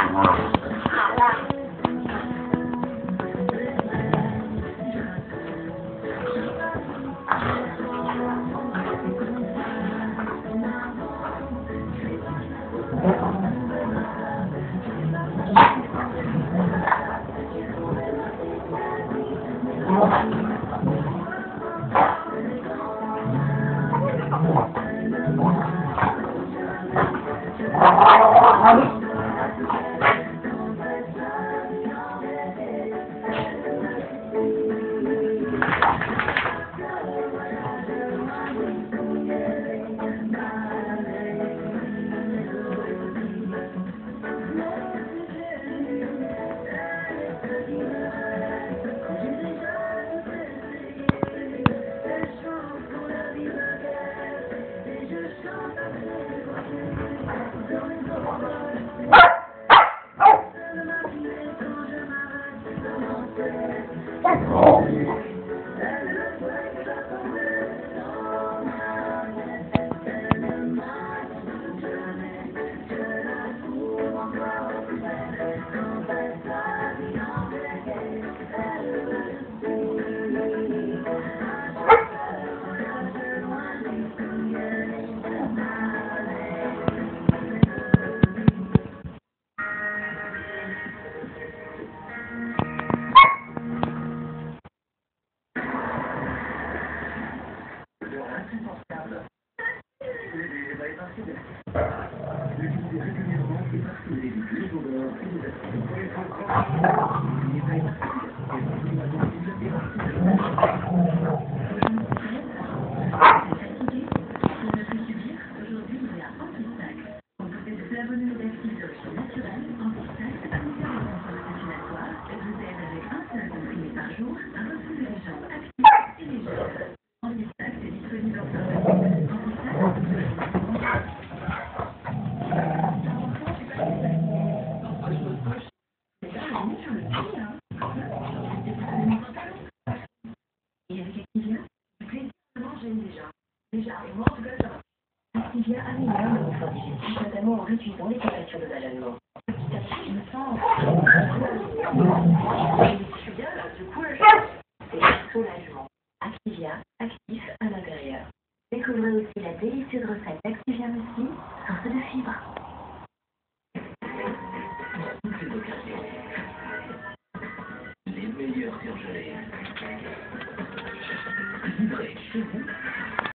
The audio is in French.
Activia améliore le confort digestif, notamment en réduisant les tentatures de ballonnement. Petit à petit, je me sens... Je suis bien là, du coup, là, c'est le soulagement. Activia, actif à l'intérieur. Découvrez aussi la délicieuse recette d'Activia Muesli, source de fibres. Toutes les occasions. Les meilleurs surgelés. Livrés chez vous.